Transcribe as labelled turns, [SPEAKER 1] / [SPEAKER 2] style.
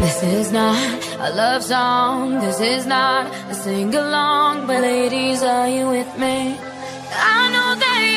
[SPEAKER 1] This is not a love song, this is not a sing-along, but ladies, are you with me? I know that